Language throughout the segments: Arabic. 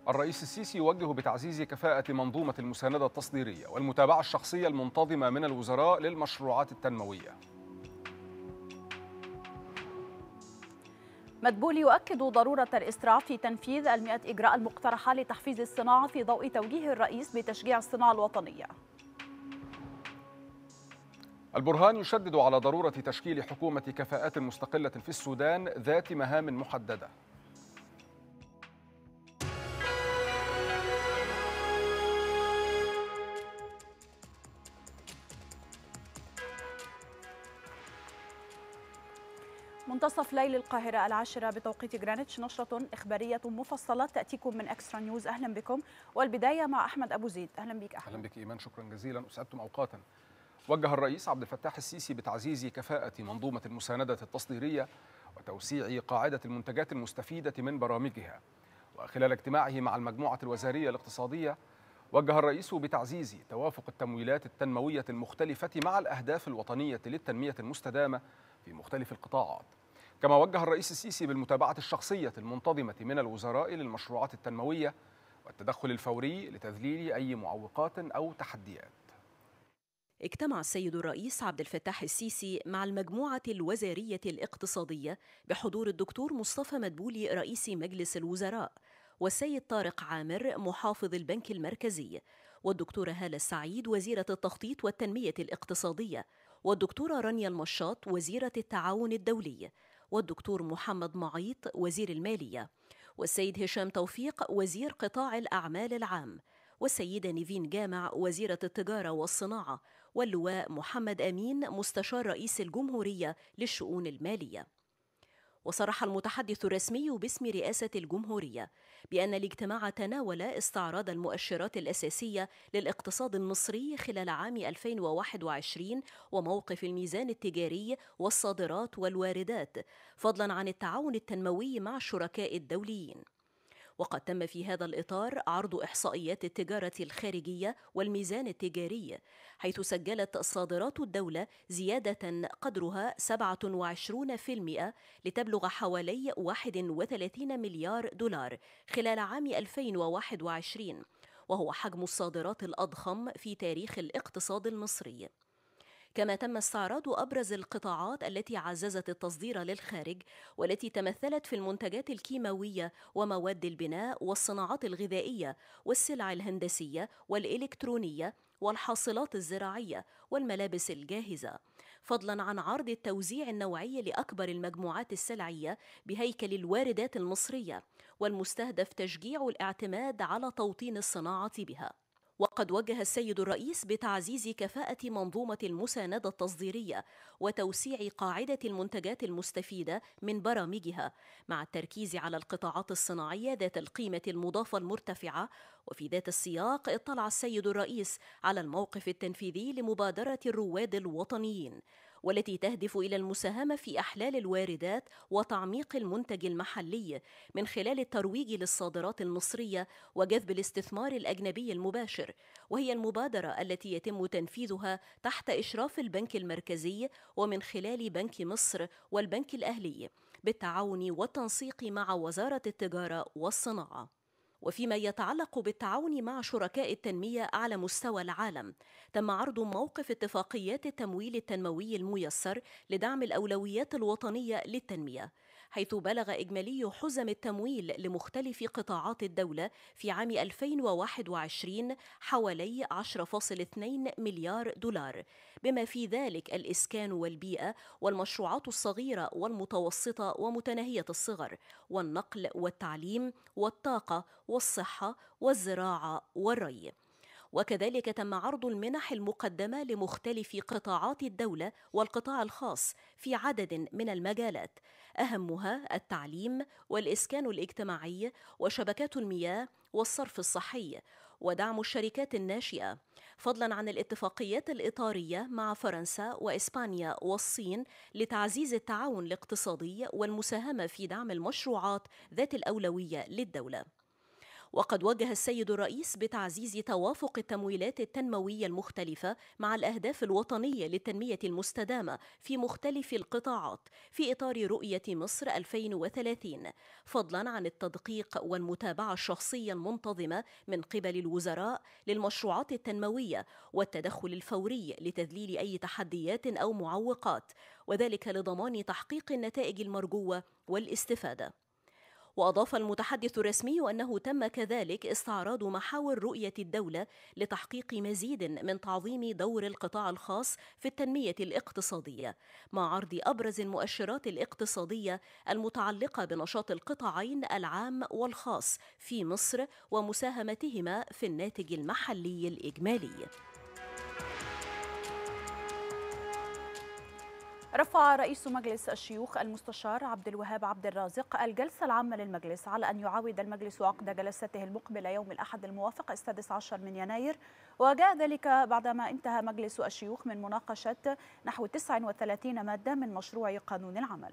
الرئيس السيسي يوجه بتعزيز كفاءة منظومة المساندة التصديرية والمتابعة الشخصية المنتظمة من الوزراء للمشروعات التنموية. مدبول يؤكد ضرورة الإسراع في تنفيذ 100 إجراء المقترحة لتحفيز الصناعة في ضوء توجيه الرئيس بتشجيع الصناعة الوطنية. البرهان يشدد على ضرورة تشكيل حكومة كفاءات مستقلة في السودان ذات مهام محددة. منتصف ليل القاهرة 10 بتوقيت غرينتش، نشرة إخبارية مفصلة تأتيكم من إكسترا نيوز. أهلا بكم، والبداية مع أحمد أبو زيد. أهلا بك أحمد. أهلا بك إيمان، شكرا جزيلا، أسعدتم أوقاتا. وجه الرئيس عبد الفتاح السيسي بتعزيز كفاءة منظومة المساندة التصديرية وتوسيع قاعدة المنتجات المستفيدة من برامجها. وخلال اجتماعه مع المجموعة الوزارية الاقتصادية، وجه الرئيس بتعزيز توافق التمويلات التنموية المختلفة مع الأهداف الوطنية للتنمية المستدامة في مختلف القطاعات. كما وجه الرئيس السيسي بالمتابعة الشخصية المنتظمة من الوزراء للمشروعات التنموية والتدخل الفوري لتذليل أي معوقات أو تحديات. اجتمع السيد الرئيس عبد الفتاح السيسي مع المجموعة الوزارية الاقتصادية بحضور الدكتور مصطفى مدبولي رئيس مجلس الوزراء، والسيد طارق عامر محافظ البنك المركزي، والدكتورة هالة السعيد وزيرة التخطيط والتنمية الاقتصادية، والدكتورة رانيا المشاط وزيرة التعاون الدولي، والدكتور محمد معيط وزير المالية، والسيد هشام توفيق وزير قطاع الأعمال العام، والسيدة نيفين جامع وزيرة التجارة والصناعة، واللواء محمد أمين مستشار رئيس الجمهورية للشؤون المالية. وصرح المتحدث الرسمي باسم رئاسة الجمهورية بأن الاجتماع تناول استعراض المؤشرات الأساسية للاقتصاد المصري خلال عام 2021 وموقف الميزان التجاري والصادرات والواردات، فضلا عن التعاون التنموي مع الشركاء الدوليين. وقد تم في هذا الإطار عرض إحصائيات التجارة الخارجية والميزان التجاري، حيث سجلت صادرات الدولة زيادة قدرها 27% لتبلغ حوالي 31 مليار دولار خلال عام 2021، وهو حجم الصادرات الأضخم في تاريخ الاقتصاد المصري. كما تم استعراض أبرز القطاعات التي عززت التصدير للخارج، والتي تمثلت في المنتجات الكيماوية ومواد البناء والصناعات الغذائية والسلع الهندسية والإلكترونية والحاصلات الزراعية والملابس الجاهزة، فضلا عن عرض التوزيع النوعي لأكبر المجموعات السلعية بهيكل الواردات المصرية، والمستهدف تشجيع الاعتماد على توطين الصناعة بها. وقد وجه السيد الرئيس بتعزيز كفاءة منظومة المساندة التصديرية وتوسيع قاعدة المنتجات المستفيدة من برامجها، مع التركيز على القطاعات الصناعية ذات القيمة المضافة المرتفعة. وفي ذات السياق اطلع السيد الرئيس على الموقف التنفيذي لمبادرة الرواد الوطنيين، والتي تهدف إلى المساهمة في أحلال الواردات وتعميق المنتج المحلي من خلال الترويج للصادرات المصرية وجذب الاستثمار الأجنبي المباشر، وهي المبادرة التي يتم تنفيذها تحت إشراف البنك المركزي ومن خلال بنك مصر والبنك الأهلي بالتعاون والتنسيق مع وزارة التجارة والصناعة. وفيما يتعلق بالتعاون مع شركاء التنمية على مستوى العالم، تم عرض موقف اتفاقيات التمويل التنموي الميسر لدعم الأولويات الوطنية للتنمية، حيث بلغ إجمالي حزم التمويل لمختلف قطاعات الدولة في عام 2021 حوالي 10.2 مليار دولار، بما في ذلك الإسكان والبيئة والمشروعات الصغيرة والمتوسطة ومتناهية الصغر والنقل والتعليم والطاقة والصحة والزراعة والري. وكذلك تم عرض المنح المقدمة لمختلف قطاعات الدولة والقطاع الخاص في عدد من المجالات، أهمها التعليم والإسكان الاجتماعي وشبكات المياه والصرف الصحي ودعم الشركات الناشئة، فضلا عن الاتفاقيات الإطارية مع فرنسا وإسبانيا والصين لتعزيز التعاون الاقتصادي والمساهمة في دعم المشروعات ذات الأولوية للدولة. وقد وجه السيد الرئيس بتعزيز توافق التمويلات التنموية المختلفة مع الأهداف الوطنية للتنمية المستدامة في مختلف القطاعات في إطار رؤية مصر 2030، فضلا عن التدقيق والمتابعة الشخصية المنتظمة من قبل الوزراء للمشروعات التنموية والتدخل الفوري لتذليل أي تحديات أو معوقات، وذلك لضمان تحقيق النتائج المرجوة والاستفادة. وأضاف المتحدث الرسمي أنه تم كذلك استعراض محاور رؤية الدولة لتحقيق مزيد من تعظيم دور القطاع الخاص في التنمية الاقتصادية، مع عرض أبرز المؤشرات الاقتصادية المتعلقة بنشاط القطاعين العام والخاص في مصر ومساهمتهما في الناتج المحلي الإجمالي. رفع رئيس مجلس الشيوخ المستشار عبد الوهاب عبد الرازق الجلسة العامة للمجلس على أن يعاود المجلس عقد جلسته المقبلة يوم الأحد الموافق 16 من يناير، وجاء ذلك بعدما انتهى مجلس الشيوخ من مناقشة نحو 39 مادة من مشروع قانون العمل.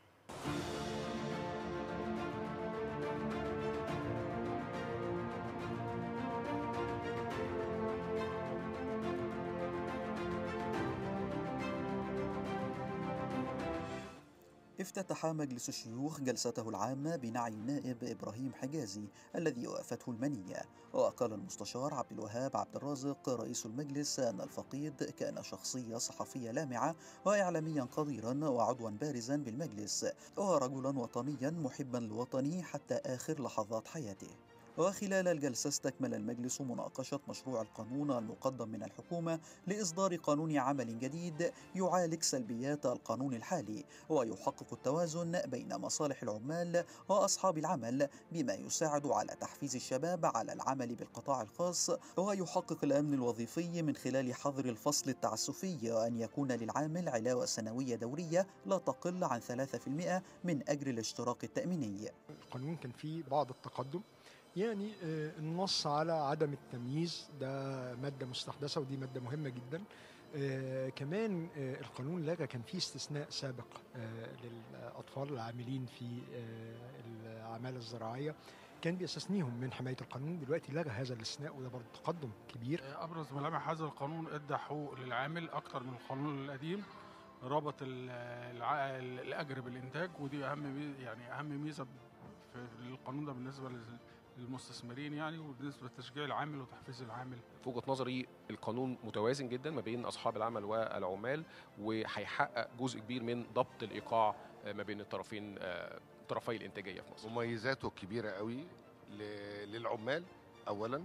افتتح مجلس الشيوخ جلسته العامة بنعي النائب إبراهيم حجازي الذي وافته المنية. وقال المستشار عبد الوهاب عبد الرازق رئيس المجلس أن الفقيد كان شخصية صحفية لامعة وإعلاميا قديرا وعضوا بارزا بالمجلس، ورجلا وطنيا محبا لوطنه حتى آخر لحظات حياته. وخلال الجلسة استكمل المجلس مناقشة مشروع القانون المقدم من الحكومة لإصدار قانون عمل جديد يعالج سلبيات القانون الحالي ويحقق التوازن بين مصالح العمال وأصحاب العمل، بما يساعد على تحفيز الشباب على العمل بالقطاع الخاص، ويحقق الأمن الوظيفي من خلال حظر الفصل التعسفي، وأن يكون للعامل علاوة سنوية دورية لا تقل عن 3% من أجر الاشتراك التأميني. القانون كان فيه بعض التقدم، يعني النص على عدم التمييز ده مادة مستحدثة ودي مادة مهمة جدا. كمان القانون لغى، كان فيه استثناء سابق للأطفال العاملين في الأعمال الزراعية كان بيستثنيهم من حماية القانون، دلوقتي لغى هذا الاستثناء وده برضه تقدم كبير. أبرز ملامح هذا القانون ادى حقوق للعامل أكتر من القانون القديم، ربط الأجر بالإنتاج، ودي أهم ميزة في القانون ده بالنسبة للمستثمرين يعني، وبالنسبه لتشجيع العامل وتحفيز العامل. في وجهه نظري القانون متوازن جدا ما بين اصحاب العمل والعمال، وهيحقق جزء كبير من ضبط الايقاع ما بين طرفي الانتاجيه في مصر. مميزاته كبيره قوي للعمال اولا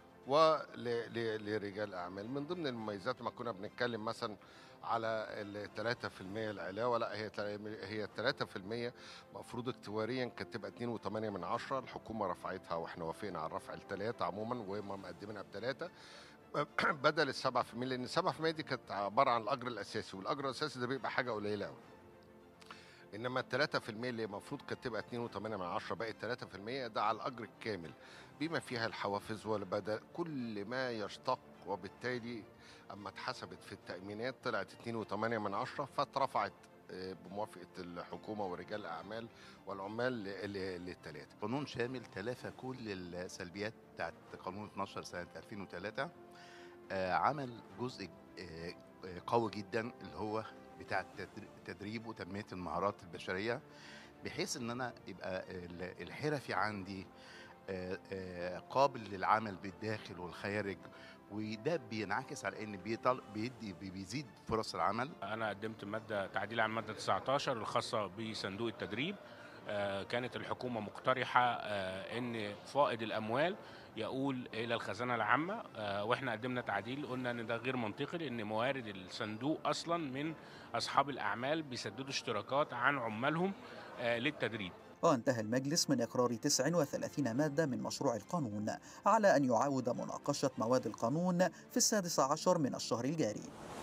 ولرجال الاعمال. من ضمن المميزات ما كنا بنتكلم مثلا على ال 3% العلاوه، لا هي 3% مفروض اكتواريا كانت تبقى 2.8، الحكومه رفعتها واحنا وافقنا على الرفع ل3 عموما وهم مقدمينها ب3 بدل ال 7%، لان 7% دي كانت عباره عن الاجر الاساسي، والاجر الاساسي ده بيبقى حاجه قليله قوي. انما ال 3% اللي المفروض كانت تبقى 2.8 بقت 3%، ده على الاجر الكامل بما فيها الحوافز والبدل كل ما يشتق، وبالتالي اما اتحسبت في التأمينات طلعت 2.8 فاترفعت بموافقة الحكومة ورجال الأعمال والعمال للثلاثة. قانون شامل تلافى كل السلبيات بتاعت قانون 12 سنة 2003. عمل جزء قوي جدا اللي هو بتاع التدريب وتنمية المهارات البشرية، بحيث ان انا يبقى الحرفي عندي قابل للعمل بالداخل والخارج، وده بينعكس على ان بيزيد فرص العمل. انا قدمت ماده تعديل عن ماده 19 الخاصه بصندوق التدريب. كانت الحكومه مقترحه ان فائض الاموال يقول الى الخزانه العامه، واحنا قدمنا تعديل قلنا ان ده غير منطقي، لان موارد الصندوق اصلا من اصحاب الاعمال بيسددوا اشتراكات عن عمالهم للتدريب. وانتهى المجلس من إقرار 39 مادة من مشروع القانون على أن يعاود مناقشة مواد القانون في 16 من الشهر الجاري.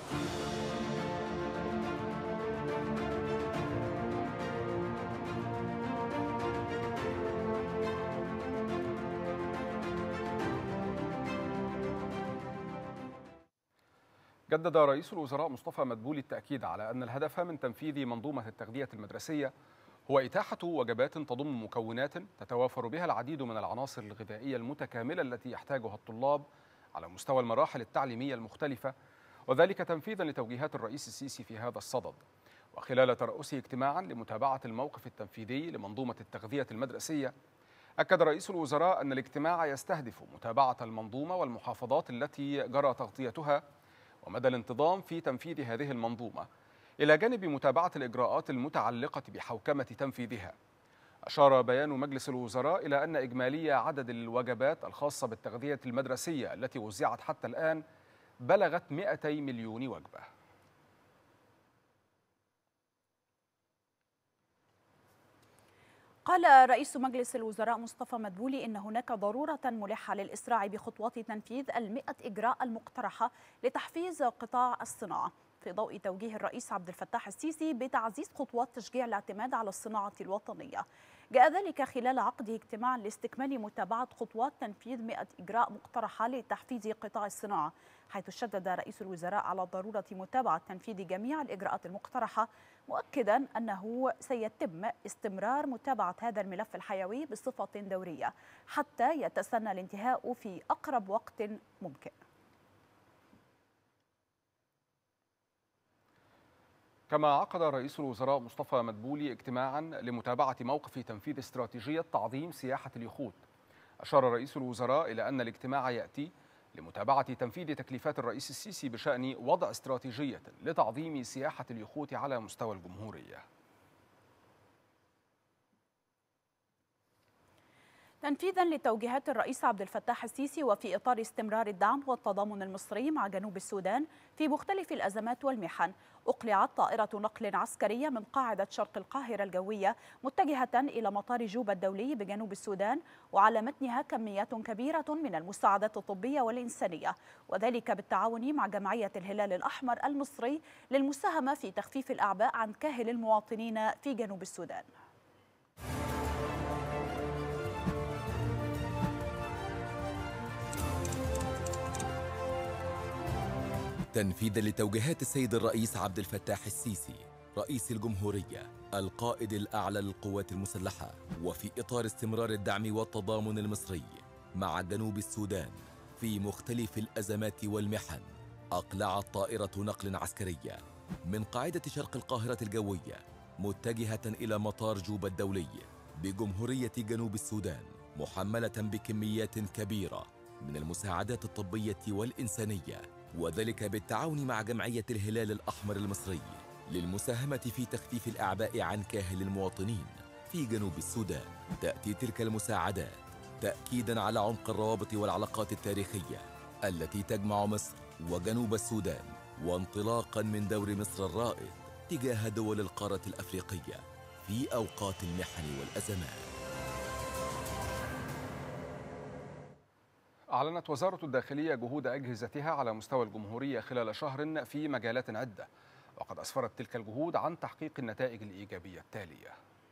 جدد رئيس الوزراء مصطفى مدبولي التأكيد على أن الهدف من تنفيذ منظومة التغذية المدرسية هو إتاحة وجبات تضم مكونات تتوافر بها العديد من العناصر الغذائية المتكاملة التي يحتاجها الطلاب على مستوى المراحل التعليمية المختلفة، وذلك تنفيذا لتوجيهات الرئيس السيسي في هذا الصدد. وخلال ترأسه اجتماعا لمتابعة الموقف التنفيذي لمنظومة التغذية المدرسية، أكد رئيس الوزراء أن الاجتماع يستهدف متابعة المنظومة والمحافظات التي جرى تغطيتها ومدى الانتظام في تنفيذ هذه المنظومة، إلى جانب متابعة الإجراءات المتعلقة بحوكمة تنفيذها. أشار بيان مجلس الوزراء إلى أن إجمالي عدد الوجبات الخاصة بالتغذية المدرسية التي وزعت حتى الآن بلغت 200 مليون وجبة. قال رئيس مجلس الوزراء مصطفى مدبولي إن هناك ضرورة ملحة للإسراع بخطوات تنفيذ 100 إجراء المقترحة لتحفيز قطاع الصناعة، في ضوء توجيه الرئيس عبد الفتاح السيسي بتعزيز خطوات تشجيع الاعتماد على الصناعة الوطنية. جاء ذلك خلال عقده اجتماع لاستكمال متابعة خطوات تنفيذ 100 إجراء مقترحة لتحفيز قطاع الصناعة، حيث شدد رئيس الوزراء على ضرورة متابعة تنفيذ جميع الإجراءات المقترحة، مؤكدا أنه سيتم استمرار متابعة هذا الملف الحيوي بصفة دورية حتى يتسنى الانتهاء في أقرب وقت ممكن. كما عقد رئيس الوزراء مصطفى مدبولي اجتماعا لمتابعة موقف تنفيذ استراتيجية تعظيم سياحة اليخوت. أشار رئيس الوزراء إلى أن الاجتماع يأتي لمتابعة تنفيذ تكليفات الرئيس السيسي بشأن وضع استراتيجية لتعظيم سياحة اليخوت على مستوى الجمهورية. تنفيذا لتوجيهات الرئيس عبد الفتاح السيسي وفي إطار استمرار الدعم والتضامن المصري مع جنوب السودان في مختلف الأزمات والمحن، أقلعت طائرة نقل عسكرية من قاعدة شرق القاهرة الجوية متجهة إلى مطار جوبا الدولي بجنوب السودان، وعلى متنها كميات كبيرة من المساعدات الطبية والإنسانية، وذلك بالتعاون مع جمعية الهلال الأحمر المصري للمساهمة في تخفيف الأعباء عن كاهل المواطنين في جنوب السودان. تنفيذا لتوجيهات السيد الرئيس عبد الفتاح السيسي رئيس الجمهورية القائد الأعلى للقوات المسلحة، وفي إطار استمرار الدعم والتضامن المصري مع جنوب السودان في مختلف الأزمات والمحن، أقلعت طائرة نقل عسكرية من قاعدة شرق القاهرة الجوية متجهة إلى مطار جوبا الدولي بجمهورية جنوب السودان، محملة بكميات كبيرة من المساعدات الطبية والإنسانية، وذلك بالتعاون مع جمعية الهلال الأحمر المصري للمساهمة في تخفيف الأعباء عن كاهل المواطنين في جنوب السودان. تأتي تلك المساعدات تأكيداً على عمق الروابط والعلاقات التاريخية التي تجمع مصر وجنوب السودان، وانطلاقاً من دور مصر الرائد تجاه دول القارة الأفريقية في أوقات المحن والأزمات. أعلنت وزارة الداخلية جهود أجهزتها على مستوى الجمهورية خلال شهر في مجالات عدة، وقد أسفرت تلك الجهود عن تحقيق النتائج الإيجابية التالية.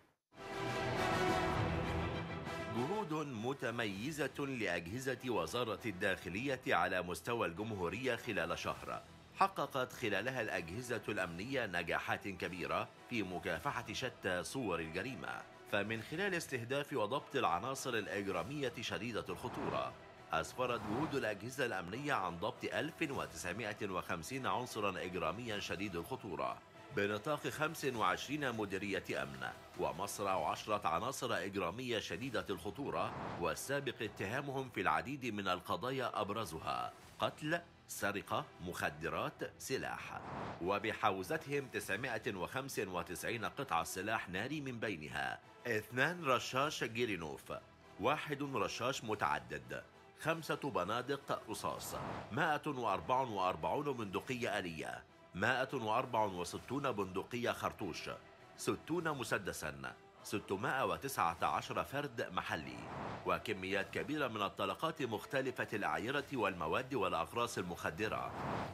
جهود متميزة لأجهزة وزارة الداخلية على مستوى الجمهورية خلال شهر، حققت خلالها الأجهزة الأمنية نجاحات كبيرة في مكافحة شتى صور الجريمة. فمن خلال استهداف وضبط العناصر الإجرامية شديدة الخطورة، أسفرت جهود الأجهزة الأمنية عن ضبط 1950 عنصرا إجراميا شديد الخطورة بنطاق 25 مديرية أمن، ومصرع 10 عناصر إجرامية شديدة الخطورة والسابق اتهامهم في العديد من القضايا أبرزها قتل، سرقة، مخدرات، سلاح، وبحوزتهم 995 قطعة سلاح ناري، من بينها 2 رشاش جيرينوف، 1 رشاش متعدد، 5 بنادق رصاص، 144 بندقية آلية، 164 بندقية خرطوش، 60 مسدسا، 619 فرد محلي، وكميات كبيرة من الطلقات مختلفة الأعيرة والمواد والأقراص المخدرة.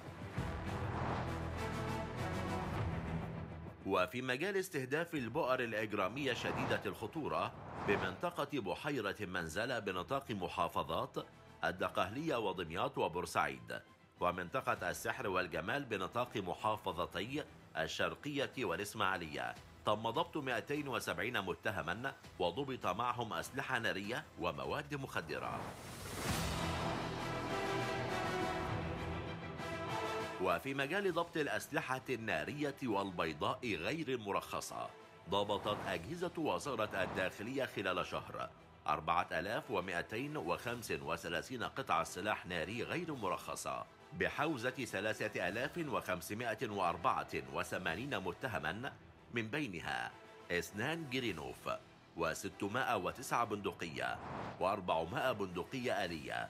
وفي مجال استهداف البؤر الإجرامية شديدة الخطورة بمنطقة بحيرة منزلة بنطاق محافظات الدقهلية ودمياط وبورسعيد، ومنطقة السحر والجمال بنطاق محافظتي الشرقية والإسماعيلية، تم ضبط 270 متهما وضبط معهم أسلحة نارية ومواد مخدرة. وفي مجال ضبط الأسلحة النارية والبيضاء غير المرخصة، ضبطت أجهزة وزارة الداخلية خلال شهر 4235 قطعة سلاح ناري غير مرخصة بحوزة 3584 متهما، من بينها 2 جرينوف و609 بندقية و400 بندقية آلية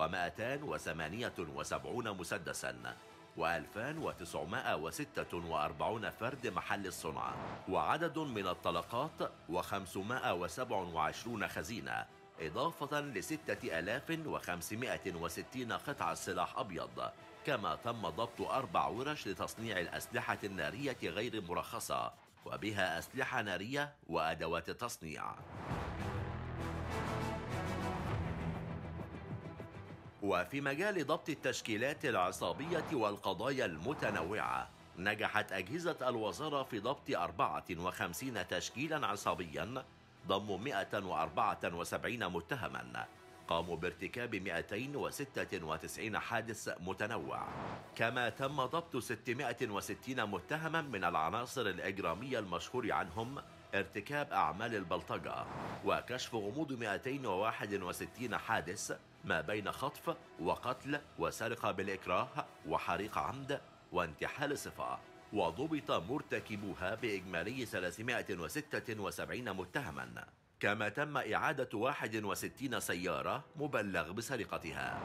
و278 مسدسا و2946 فرد محل الصنع، وعدد من الطلقات و527 خزينة، إضافة ل 6560 قطعة سلاح أبيض. كما تم ضبط 4 ورش لتصنيع الأسلحة النارية غير المرخصة وبها أسلحة نارية وأدوات تصنيع. وفي مجال ضبط التشكيلات العصابية والقضايا المتنوعة، نجحت أجهزة الوزارة في ضبط 54 تشكيلا عصابيا ضموا 174 متهما قاموا بارتكاب 296 حادث متنوع. كما تم ضبط 660 متهما من العناصر الإجرامية المشهور عنهم ارتكاب أعمال البلطجة، وكشف غموض 261 حادث ما بين خطف وقتل وسرقة بالإكراه وحريق عمد وانتحال صفة، وضبط مرتكبوها بإجمالي 376 متهما. كما تم إعادة 61 سيارة مبلغ بسرقتها.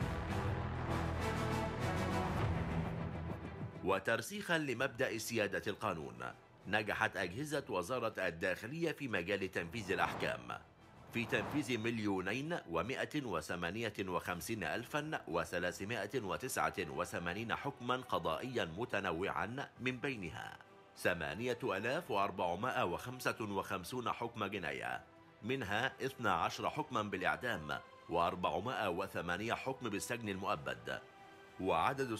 وترسيخا لمبدأ سيادة القانون، نجحت أجهزة وزارة الداخلية في مجال تنفيذ الأحكام في تنفيذ 2,158,389 حكما قضائيا متنوعا، من بينها 8,455 حكم جناية، منها 12 حكما بالإعدام و408 حكم بالسجن المؤبد، وعدد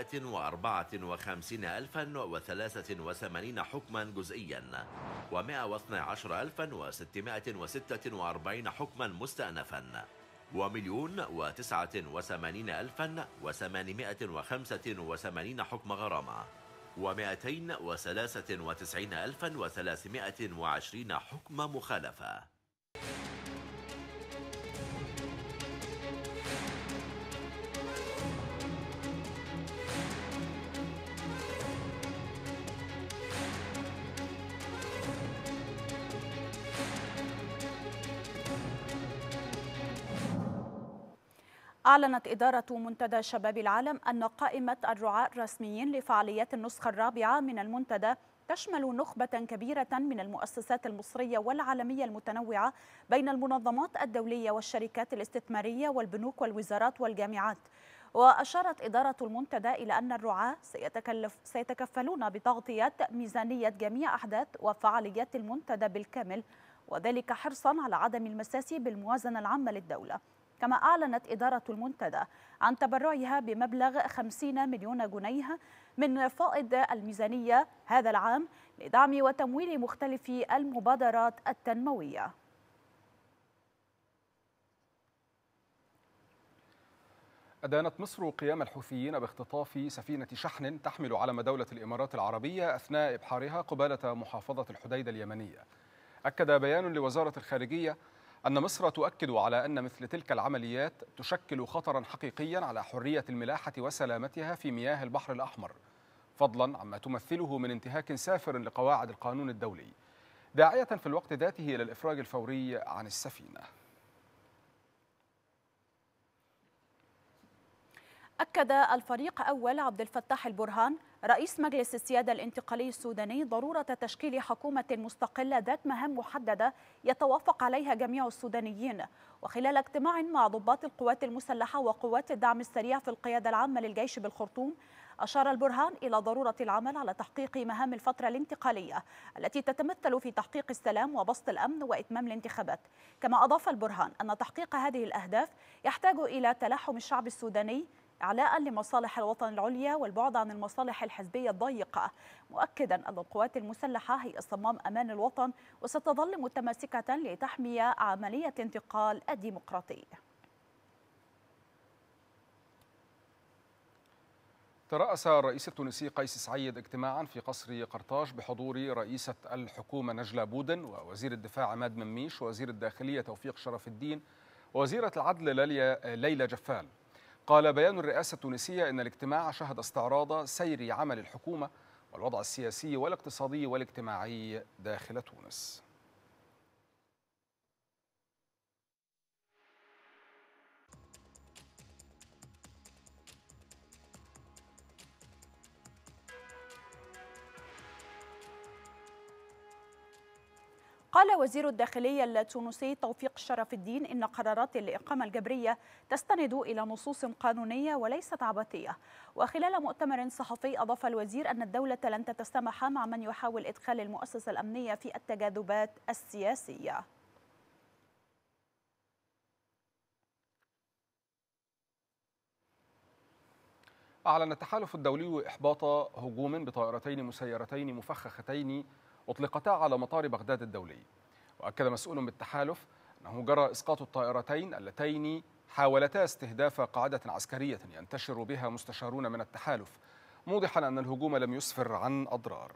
654,083 حكما جزئيا و112,646 حكما مستأنفا و189,885 حكم غرامة و293,320 حكم مخالفة. أعلنت إدارة منتدى شباب العالم أن قائمة الرعاة الرسميين لفعاليات النسخة الرابعة من المنتدى تشمل نخبة كبيرة من المؤسسات المصرية والعالمية المتنوعة بين المنظمات الدولية والشركات الاستثمارية والبنوك والوزارات والجامعات. وأشارت إدارة المنتدى إلى أن الرعاة سيتكفلون بتغطية ميزانية جميع أحداث وفعاليات المنتدى بالكامل، وذلك حرصا على عدم المساس بالموازنة العامة للدولة. كما أعلنت إدارة المنتدى عن تبرعها بمبلغ 50 مليون جنيه من فائض الميزانية هذا العام لدعم وتمويل مختلف المبادرات التنموية. أدانت مصر قيام الحوثيين باختطاف سفينة شحن تحمل علم دولة الإمارات العربية أثناء إبحارها قبالة محافظة الحديدة اليمنية. أكد بيان لوزارة الخارجية أن مصر تؤكد على أن مثل تلك العمليات تشكل خطرا حقيقيا على حرية الملاحة وسلامتها في مياه البحر الأحمر، فضلا عما تمثله من انتهاك سافر لقواعد القانون الدولي، داعية في الوقت ذاته إلى الإفراج الفوري عن السفينة. أكد الفريق أول عبد الفتاح البرهان رئيس مجلس السيادة الانتقالي السوداني ضرورة تشكيل حكومة مستقلة ذات مهام محددة يتوافق عليها جميع السودانيين. وخلال اجتماع مع ضباط القوات المسلحة وقوات الدعم السريع في القيادة العامة للجيش بالخرطوم، أشار البرهان إلى ضرورة العمل على تحقيق مهام الفترة الانتقالية التي تتمثل في تحقيق السلام وبسط الأمن وإتمام الانتخابات. كما أضاف البرهان أن تحقيق هذه الأهداف يحتاج إلى تلاحم الشعب السوداني إعلاء لمصالح الوطن العليا والبعد عن المصالح الحزبية الضيقة، مؤكدا أن القوات المسلحة هي صمام أمان الوطن وستظل متماسكة لتحمي عملية انتقال الديمقراطي. ترأس الرئيس التونسي قيس سعيد اجتماعا في قصر قرطاج بحضور رئيسة الحكومة نجلة بودن ووزير الدفاع عماد مميش ووزير الداخلية توفيق شرف الدين ووزيرة العدل ليلى جفال. قال بيان الرئاسة التونسية إن الاجتماع شهد استعراض سير عمل الحكومة والوضع السياسي والاقتصادي والاجتماعي داخل تونس. قال وزير الداخلية التونسي توفيق شرف الدين إن قرارات الإقامة الجبرية تستند إلى نصوص قانونية وليست عبثية. وخلال مؤتمر صحفي أضاف الوزير أن الدولة لن تتسامح مع من يحاول إدخال المؤسسة الأمنية في التجاذبات السياسية. أعلن التحالف الدولي إحباط هجوم بطائرتين مسيرتين مفخختين أطلقتا على مطار بغداد الدولي. وأكد مسؤول بالتحالف أنه جرى إسقاط الطائرتين اللتين حاولتا استهداف قاعدة عسكرية ينتشر بها مستشارون من التحالف، موضحا أن الهجوم لم يسفر عن أضرار.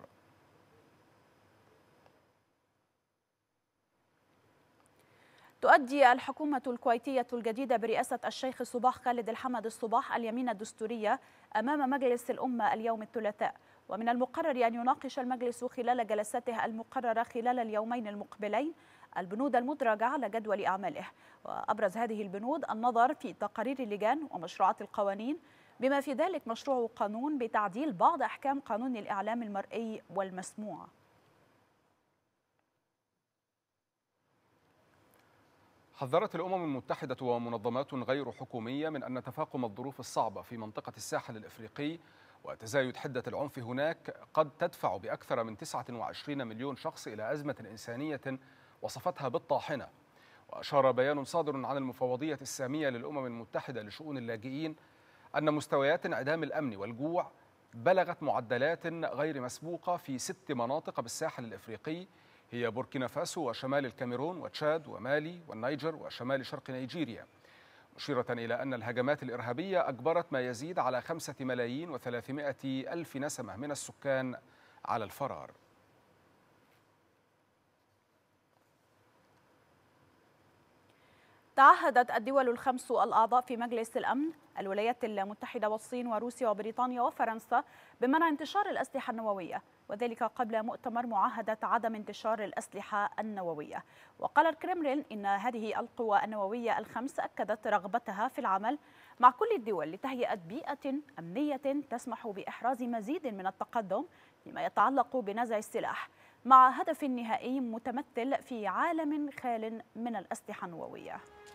تؤدي الحكومة الكويتية الجديدة برئاسة الشيخ الصباح خالد الحمد الصباح اليمين الدستورية أمام مجلس الأمة اليوم الثلاثاء، ومن المقرر أن يناقش المجلس خلال جلساته المقررة خلال اليومين المقبلين البنود المدرجة على جدول أعماله. وأبرز هذه البنود النظر في تقارير اللجان ومشروعات القوانين، بما في ذلك مشروع قانون بتعديل بعض أحكام قانون الإعلام المرئي والمسموع. حذرت الأمم المتحدة ومنظمات غير حكومية من أن تفاقم الظروف الصعبة في منطقة الساحل الإفريقي وتزايد حدة العنف هناك قد تدفع بأكثر من 29 مليون شخص إلى أزمة إنسانية وصفتها بالطاحنة. وأشار بيان صادر عن المفوضية السامية للأمم المتحدة لشؤون اللاجئين أن مستويات انعدام الأمن والجوع بلغت معدلات غير مسبوقة في 6 مناطق بالساحل الإفريقي، هي بوركينا فاسو وشمال الكاميرون وتشاد ومالي والنيجر وشمال شرق نيجيريا، مشيرة إلى أن الهجمات الإرهابية أجبرت ما يزيد على 5,300,000 نسمة من السكان على الفرار. تعهدت الدول الخمس الأعضاء في مجلس الأمن الولايات المتحدة والصين وروسيا وبريطانيا وفرنسا بمنع انتشار الأسلحة النووية، وذلك قبل مؤتمر معاهدة عدم انتشار الأسلحة النووية. وقال الكرملين إن هذه القوى النووية الخمس أكدت رغبتها في العمل مع كل الدول لتهيئة بيئة أمنية تسمح بإحراز مزيد من التقدم فيما يتعلق بنزع السلاح، مع هدف نهائي متمثل في عالم خال من الأسلحة النووية.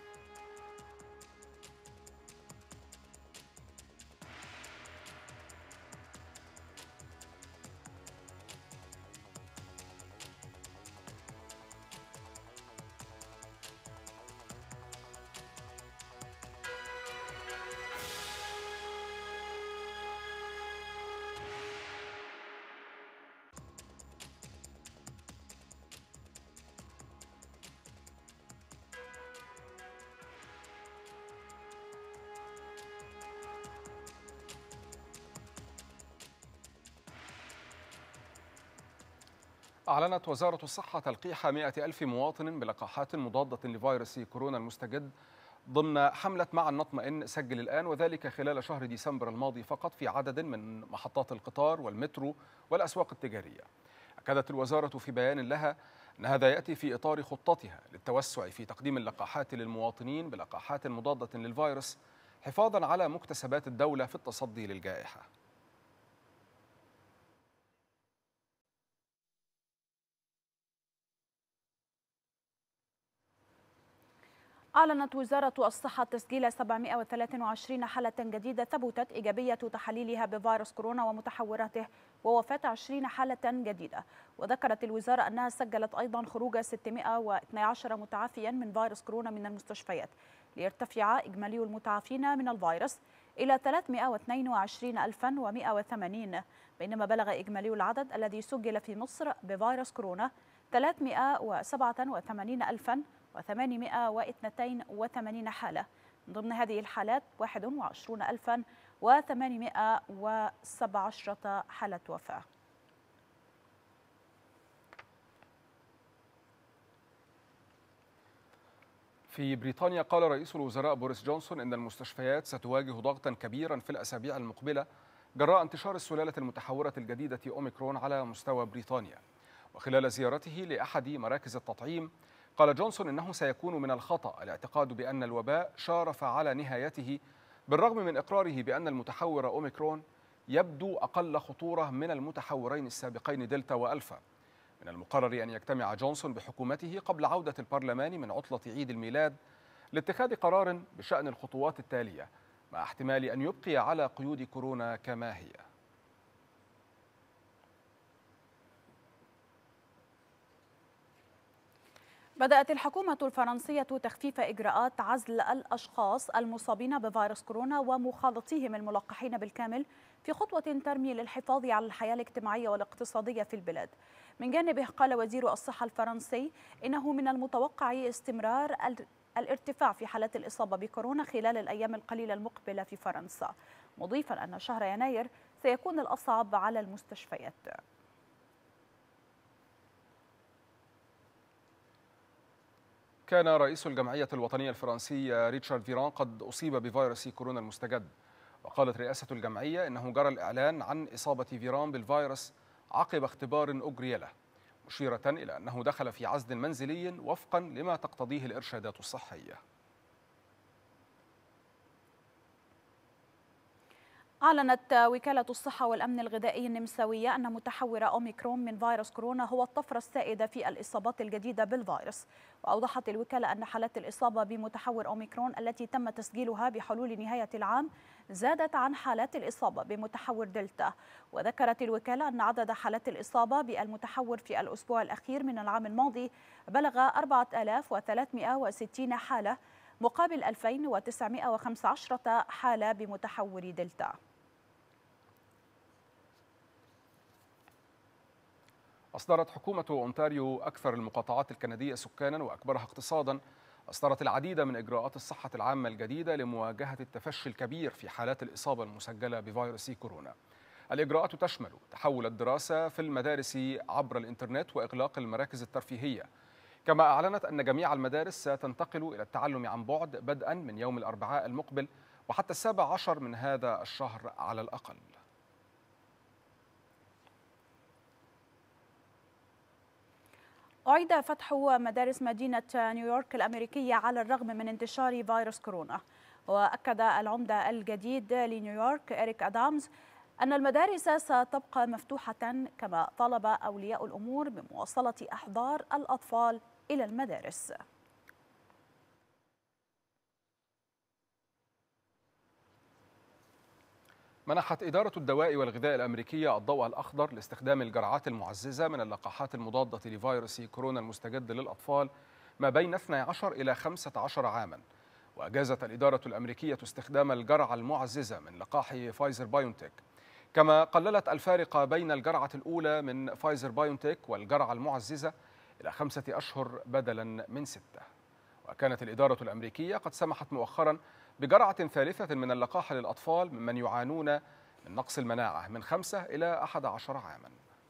أعلنت وزارة الصحة تلقيح 100,000 مواطن بلقاحات مضادة لفيروس كورونا المستجد ضمن حملة مع النطمئن سجل الآن، وذلك خلال شهر ديسمبر الماضي فقط في عدد من محطات القطار والمترو والأسواق التجارية. أكدت الوزارة في بيان لها أن هذا يأتي في إطار خطتها للتوسع في تقديم اللقاحات للمواطنين بلقاحات مضادة للفيروس حفاظا على مكتسبات الدولة في التصدي للجائحة. أعلنت وزارة الصحة تسجيل 723 حالة جديدة ثبتت إيجابية تحاليلها بفيروس كورونا ومتحوراته، ووفاة 20 حالة جديدة. وذكرت الوزارة أنها سجلت أيضا خروج 612 متعافيا من فيروس كورونا من المستشفيات، ليرتفع إجمالي المتعافين من الفيروس إلى 322,180، بينما بلغ إجمالي العدد الذي سجل في مصر بفيروس كورونا 387,882 حالة. من ضمن هذه الحالات 21,817 حالة وفاة. في بريطانيا قال رئيس الوزراء بوريس جونسون إن المستشفيات ستواجه ضغطا كبيرا في الأسابيع المقبلة جراء انتشار السلالة المتحورة الجديدة أوميكرون على مستوى بريطانيا. وخلال زيارته لأحد مراكز التطعيم قال جونسون إنه سيكون من الخطأ الاعتقاد بأن الوباء شارف على نهايته، بالرغم من إقراره بأن المتحور أوميكرون يبدو أقل خطورة من المتحورين السابقين دلتا وألفا. من المقرر أن يجتمع جونسون بحكومته قبل عودة البرلمان من عطلة عيد الميلاد لاتخاذ قرار بشأن الخطوات التالية، مع احتمال أن يبقي على قيود كورونا كما هي. بدأت الحكومة الفرنسية تخفيف إجراءات عزل الأشخاص المصابين بفيروس كورونا ومخالطيهم الملقحين بالكامل في خطوة ترمي للحفاظ على الحياة الاجتماعية والاقتصادية في البلاد. من جانبه قال وزير الصحة الفرنسي إنه من المتوقع استمرار الارتفاع في حالات الإصابة بكورونا خلال الأيام القليلة المقبلة في فرنسا، مضيفا أن شهر يناير سيكون الأصعب على المستشفيات. كان رئيس الجمعية الوطنية الفرنسية ريتشارد فيران قد أصيب بفيروس كورونا المستجد، وقالت رئاسة الجمعية إنه جرى الإعلان عن إصابة فيران بالفيروس عقب اختبار أجري له، مشيرة إلى أنه دخل في عزل منزلي وفقا لما تقتضيه الإرشادات الصحية. أعلنت وكالة الصحة والأمن الغذائي النمساوية أن متحور أوميكرون من فيروس كورونا هو الطفرة السائدة في الإصابات الجديدة بالفيروس. وأوضحت الوكالة أن حالات الإصابة بمتحور أوميكرون التي تم تسجيلها بحلول نهاية العام زادت عن حالات الإصابة بمتحور دلتا. وذكرت الوكالة أن عدد حالات الإصابة بالمتحور في الأسبوع الأخير من العام الماضي بلغ 4360 حالة مقابل 2915 حالة بمتحور دلتا. أصدرت حكومة أونتاريو أكثر المقاطعات الكندية سكانا وأكبرها اقتصادا أصدرت العديد من إجراءات الصحة العامة الجديدة لمواجهة التفشي الكبير في حالات الإصابة المسجلة بفيروس كورونا. الإجراءات تشمل تحول الدراسة في المدارس عبر الإنترنت وإغلاق المراكز الترفيهية، كما أعلنت أن جميع المدارس ستنتقل إلى التعلم عن بعد بدءا من يوم الأربعاء المقبل وحتى 17 من هذا الشهر على الأقل. أعيد فتح مدارس مدينة نيويورك الأمريكية على الرغم من انتشار فيروس كورونا. وأكد العمدة الجديد لنيويورك إريك أدامز أن المدارس ستبقى مفتوحة، كما طالب أولياء الأمور بمواصلة إحضار الأطفال إلى المدارس. منحت إدارة الدواء والغذاء الأمريكية الضوء الأخضر لاستخدام الجرعات المعززة من اللقاحات المضادة لفيروس كورونا المستجد للأطفال ما بين 12 إلى 15 عاما. وأجازت الإدارة الأمريكية استخدام الجرعة المعززة من لقاح فايزر بايونتك، كما قللت الفارق بين الجرعة الأولى من فايزر بايونتك والجرعة المعززة إلى 5 أشهر بدلا من 6. وكانت الإدارة الأمريكية قد سمحت مؤخرا بجرعة ثالثة من اللقاح للأطفال ممن يعانون من نقص المناعة من 5 إلى 11 عاما.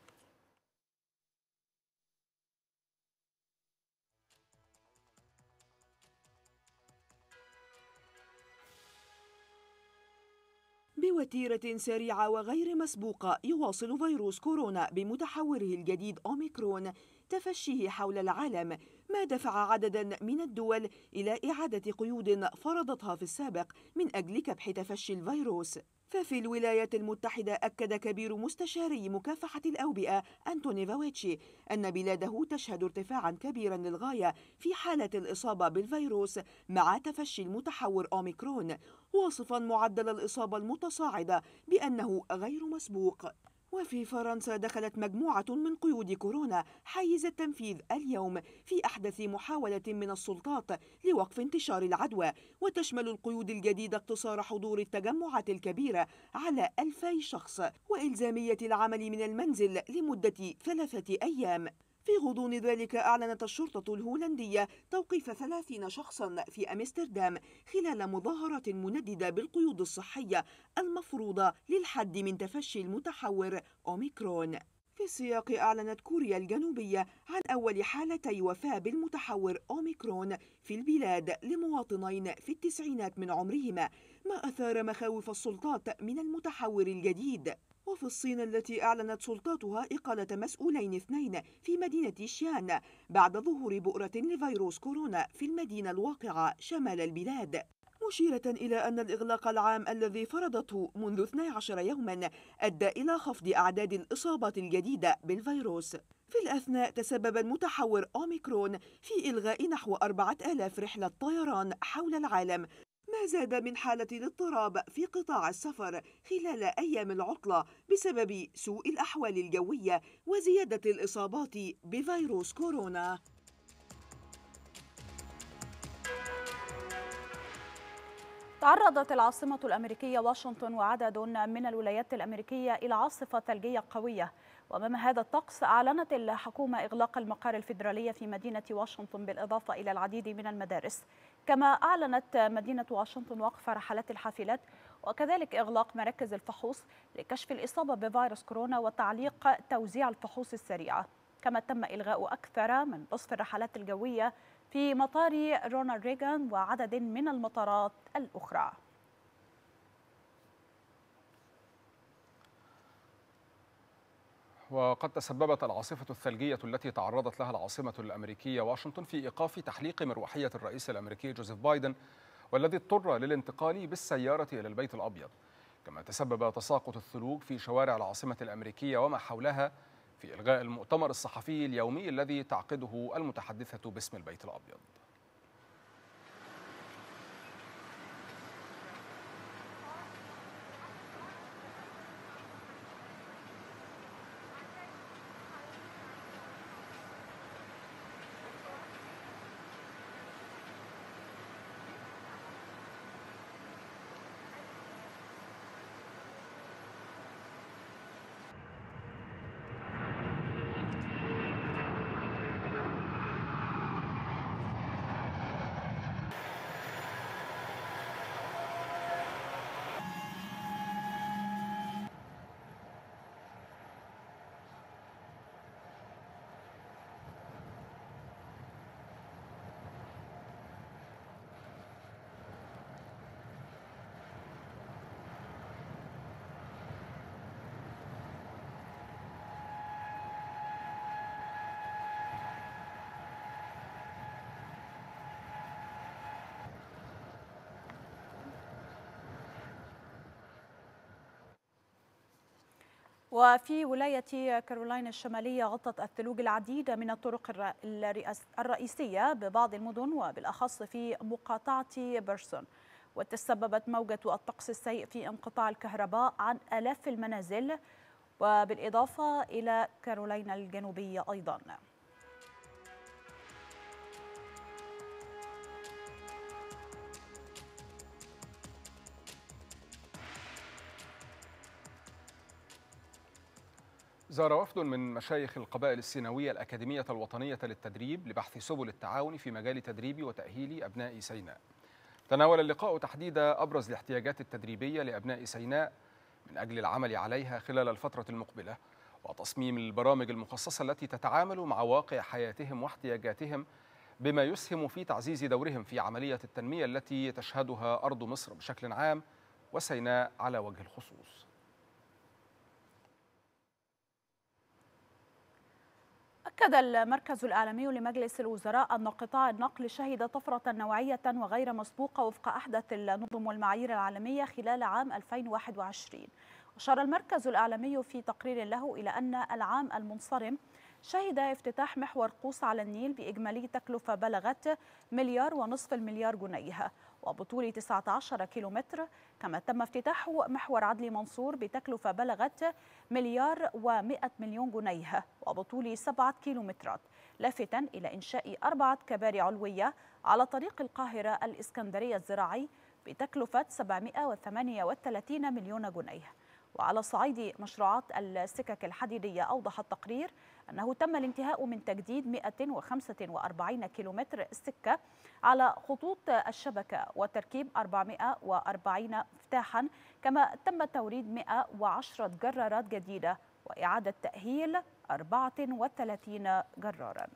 بوتيرة سريعة وغير مسبوقة يواصل فيروس كورونا بمتحوره الجديد أوميكرون تفشيه حول العالم، ما دفع عددا من الدول إلى إعادة قيود فرضتها في السابق من أجل كبح تفشي الفيروس. ففي الولايات المتحدة أكد كبير مستشاري مكافحة الأوبئة أنتوني فاوتشي أن بلاده تشهد ارتفاعا كبيرا للغاية في حالة الإصابة بالفيروس مع تفشي المتحور أوميكرون، واصفا معدل الإصابة المتصاعدة بأنه غير مسبوق. وفي فرنسا دخلت مجموعة من قيود كورونا حيز التنفيذ اليوم في أحدث محاولة من السلطات لوقف انتشار العدوى، وتشمل القيود الجديدة اقتصار حضور التجمعات الكبيرة على 2000 شخص وإلزامية العمل من المنزل لمدة 3 أيام. في غضون ذلك أعلنت الشرطة الهولندية توقيف 30 شخصا في أمستردام خلال مظاهرات منددة بالقيود الصحية المفروضة للحد من تفشي المتحور أوميكرون. في السياق أعلنت كوريا الجنوبية عن أول حالتي وفاة بالمتحور أوميكرون في البلاد لمواطنين في التسعينات من عمرهما، ما أثار مخاوف السلطات من المتحور الجديد. وفي الصين التي أعلنت سلطاتها إقالة مسؤولين 2 في مدينة شيان بعد ظهور بؤرة لفيروس كورونا في المدينة الواقعة شمال البلاد، مشيرة إلى أن الإغلاق العام الذي فرضته منذ 12 يوما أدى إلى خفض أعداد الإصابات الجديدة بالفيروس. في الأثناء تسبب المتحور أوميكرون في إلغاء نحو 4000 رحلة طيران حول العالم، ما زاد من حالة الاضطراب في قطاع السفر خلال أيام العطلة بسبب سوء الأحوال الجوية وزيادة الإصابات بفيروس كورونا. تعرضت العاصمة الأمريكية واشنطن وعدد من الولايات الأمريكية إلى عاصفة ثلجية قوية، وأمام هذا الطقس أعلنت الحكومة إغلاق المقار الفيدرالية في مدينة واشنطن بالإضافة إلى العديد من المدارس، كما أعلنت مدينة واشنطن وقف رحلات الحافلات وكذلك إغلاق مراكز الفحوص لكشف الإصابة بفيروس كورونا وتعليق توزيع الفحوص السريعة، كما تم إلغاء أكثر من نصف الرحلات الجوية في مطار رونالد ريغان وعدد من المطارات الأخرى. وقد تسببت العاصفة الثلجية التي تعرضت لها العاصمة الأمريكية واشنطن في إيقاف تحليق مروحية الرئيس الأمريكي جوزيف بايدن، والذي اضطر للانتقال بالسيارة إلى البيت الأبيض. كما تسبب تساقط الثلوج في شوارع العاصمة الأمريكية وما حولها في إلغاء المؤتمر الصحفي اليومي الذي تعقده المتحدثة باسم البيت الأبيض. وفي ولاية كارولاينا الشمالية غطت الثلوج العديد من الطرق الرئيسية ببعض المدن وبالأخص في مقاطعة بيرسون، وتسببت موجة الطقس السيء في انقطاع الكهرباء عن آلاف المنازل وبالإضافة إلى كارولاينا الجنوبية أيضاً. زار وفد من مشايخ القبائل السيناوية الأكاديمية الوطنية للتدريب لبحث سبل التعاون في مجال تدريب وتأهيل أبناء سيناء. تناول اللقاء تحديد أبرز الاحتياجات التدريبية لأبناء سيناء من أجل العمل عليها خلال الفترة المقبلة، وتصميم البرامج المخصصة التي تتعامل مع واقع حياتهم واحتياجاتهم، بما يسهم في تعزيز دورهم في عملية التنمية التي تشهدها أرض مصر بشكل عام وسيناء على وجه الخصوص. أكد المركز الإعلامي لمجلس الوزراء أن قطاع النقل شهد طفرة نوعية وغير مسبوقة وفق أحدث النظم والمعايير العالمية خلال عام 2021. أشار المركز الإعلامي في تقرير له إلى أن العام المنصرم شهد افتتاح محور قوس على النيل بإجمالي تكلفة بلغت 1.5 مليار جنيه، وبطول 19 كيلومتر. كما تم افتتاح محور عدلي منصور بتكلفة بلغت 1,100,000,000 جنيه وبطول 7 كيلومترات، لافتا إلى إنشاء 4 كباري علوية على طريق القاهرة الإسكندرية الزراعي بتكلفة 738 مليون جنيه. وعلى صعيد مشروعات السكك الحديدية، أوضح التقرير أنه تم الانتهاء من تجديد 145 كيلومتر سكة على خطوط الشبكة وتركيب 440 مفتاحا، كما تم توريد 110 جرارات جديدة وإعادة تأهيل 34 جرارا.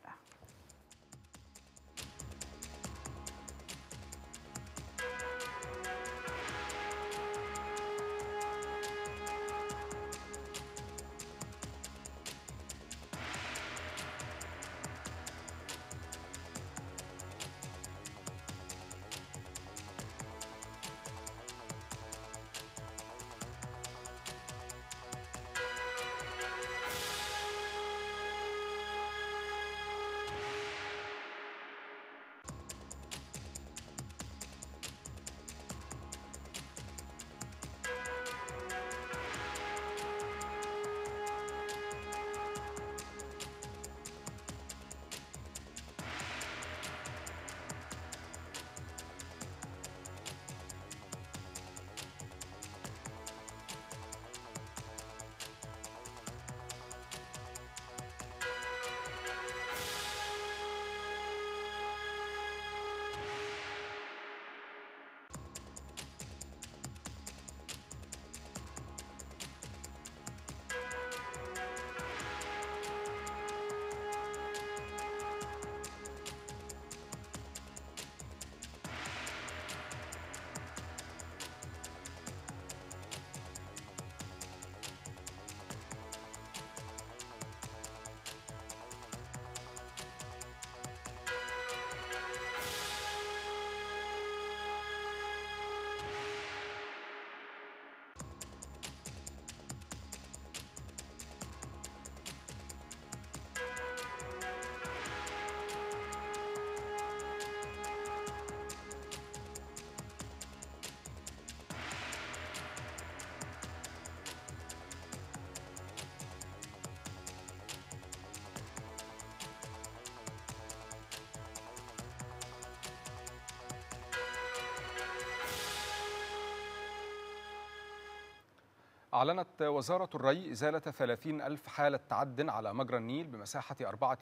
أعلنت وزارة الري إزالة 30,000 حالة تعد على مجرى النيل بمساحة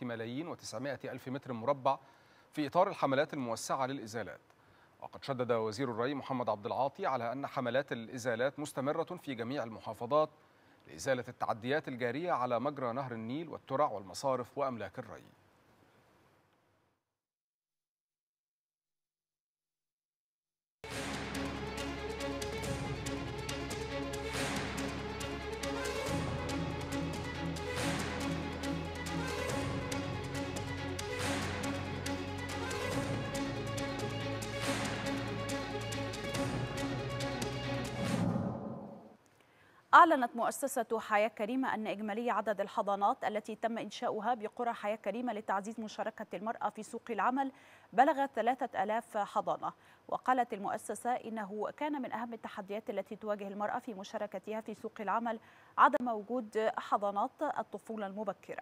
4,900,000 متر مربع في إطار الحملات الموسعة للإزالات. وقد شدد وزير الري محمد عبد العاطي على أن حملات الإزالات مستمرة في جميع المحافظات لإزالة التعديات الجارية على مجرى نهر النيل والترع والمصارف وأملاك الري. أعلنت مؤسسة حياة كريمة أن إجمالي عدد الحضانات التي تم إنشاؤها بقرى حياة كريمة لتعزيز مشاركة المرأة في سوق العمل بلغ 3,000 حضانة. وقالت المؤسسة إنه كان من أهم التحديات التي تواجه المرأة في مشاركتها في سوق العمل عدم وجود حضانات الطفولة المبكرة.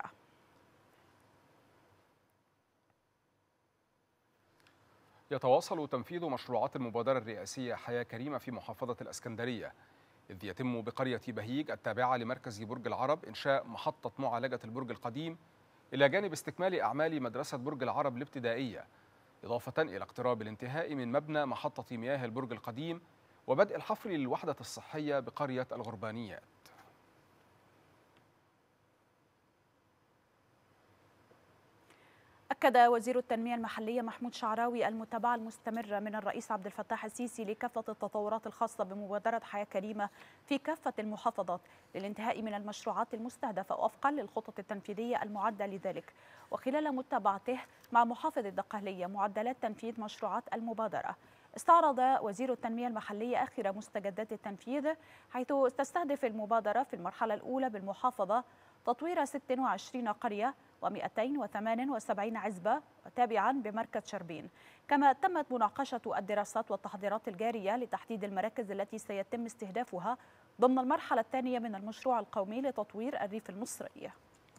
يتواصل تنفيذ مشروعات المبادرة الرئاسية حياة كريمة في محافظة الإسكندرية، إذ يتم بقرية بهيج التابعة لمركز برج العرب إنشاء محطة معالجة البرج القديم، إلى جانب استكمال أعمال مدرسة برج العرب الابتدائية، إضافة إلى اقتراب الانتهاء من مبنى محطة مياه البرج القديم وبدء الحفر للوحدة الصحية بقرية الغربانيات. أكد وزير التنمية المحلية محمود شعراوي المتابعة المستمرة من الرئيس عبد الفتاح السيسي لكافة التطورات الخاصة بمبادرة حياة كريمة في كافة المحافظات للانتهاء من المشروعات المستهدفة وفقا للخطط التنفيذية المعدة لذلك. وخلال متابعته مع محافظ الدقهلية معدلات تنفيذ مشروعات المبادرة، استعرض وزير التنمية المحلية آخر مستجدات التنفيذ، حيث تستهدف المبادرة في المرحلة الأولى بالمحافظة تطوير 26 قرية و278 عزبة تابعا بمركز شربين. كما تمت مناقشة الدراسات والتحضيرات الجارية لتحديد المراكز التي سيتم استهدافها ضمن المرحلة الثانية من المشروع القومي لتطوير الريف المصري.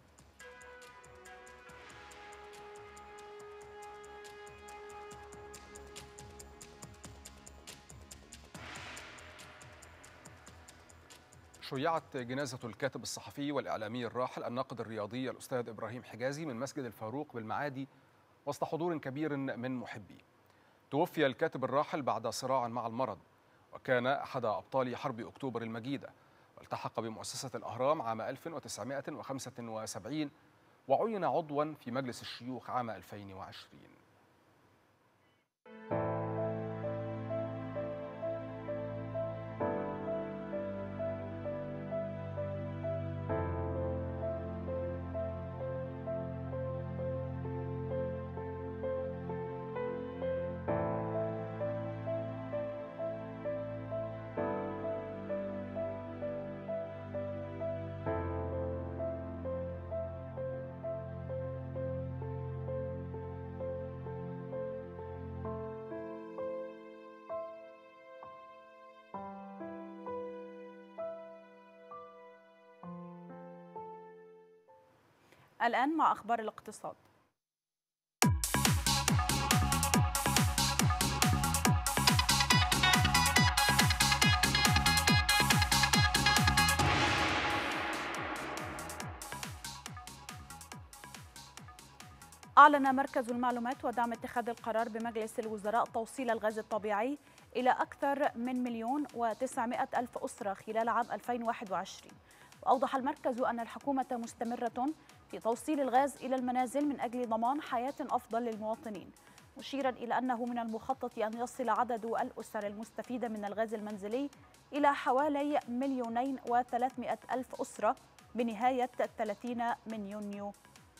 شيعت جنازة الكاتب الصحفي والإعلامي الراحل الناقد الرياضي الأستاذ إبراهيم حجازي من مسجد الفاروق بالمعادي وسط حضور كبير من محبيه. توفي الكاتب الراحل بعد صراع مع المرض، وكان أحد أبطال حرب أكتوبر المجيدة، والتحق بمؤسسة الأهرام عام 1975 وعين عضوا في مجلس الشيوخ عام 2020. الآن مع أخبار الاقتصاد. أعلن مركز المعلومات ودعم اتخاذ القرار بمجلس الوزراء توصيل الغاز الطبيعي إلى أكثر من 1,900,000 أسرة خلال عام 2021. وأوضح المركز أن الحكومة مستمرة في توصيل الغاز إلى المنازل من أجل ضمان حياة أفضل للمواطنين، مشيرا إلى أنه من المخطط أن يصل عدد الأسر المستفيدة من الغاز المنزلي إلى حوالي 2,300,000 أسرة بنهاية 30 من يونيو.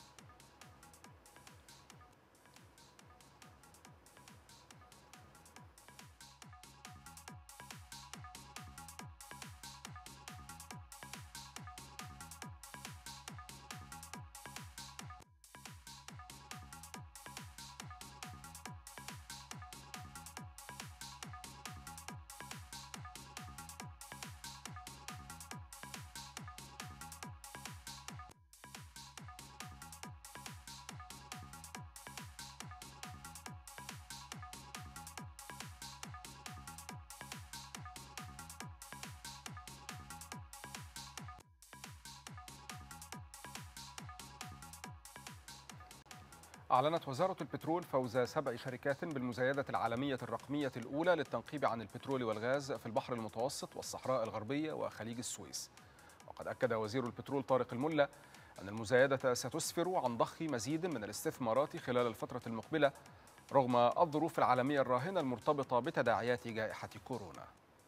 أعلنت وزارة البترول فوز 7 شركات بالمزايدة العالمية الرقمية الأولى للتنقيب عن البترول والغاز في البحر المتوسط والصحراء الغربية وخليج السويس. وقد أكد وزير البترول طارق الملا أن المزايدة ستسفر عن ضخ مزيد من الاستثمارات خلال الفترة المقبلة رغم الظروف العالمية الراهنة المرتبطة بتداعيات جائحة كورونا.